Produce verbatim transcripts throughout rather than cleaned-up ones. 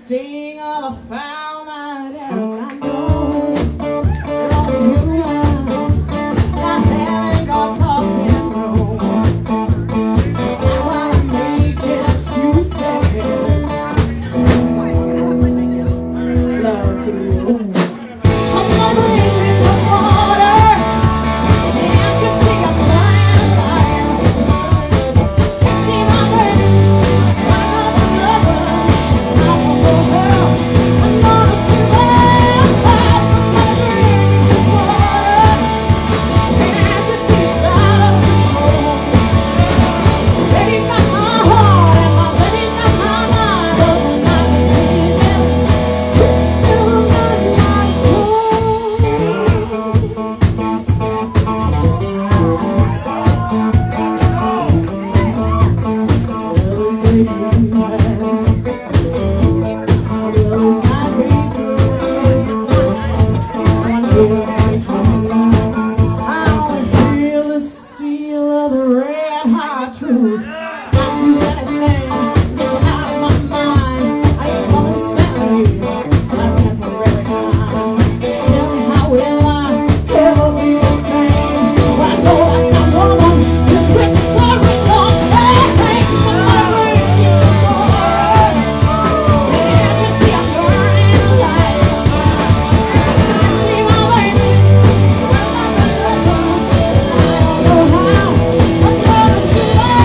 sting of a foul night out. I know you're only human, and I haven't got talking no more. That's why I make excuses. Love to you. Someone bring me some water. Can't you see I'm lying, lying? You see my face, I know my lover. I won't go home. I'm gonna see where someone bring me some water. Can't you see it's out of control? Baby's got my heart and my baby's got my mind. But I can see them. Still got my soul. Truth. I'd do anything, get you out of my mind. I ain't so insanity, my temporary kind. Tell me how will I ever be the same? When I know that I'm woman, this Christmas world is gone. Hey, hey, somebody bring me some water. Can't you see I'm burning alive? I see my baby, where's my lover? I don't know how, I'm gonna see where.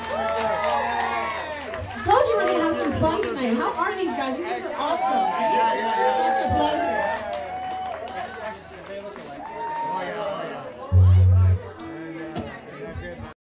Told you we're gonna have some fun tonight. How are these guys? These guys are awesome.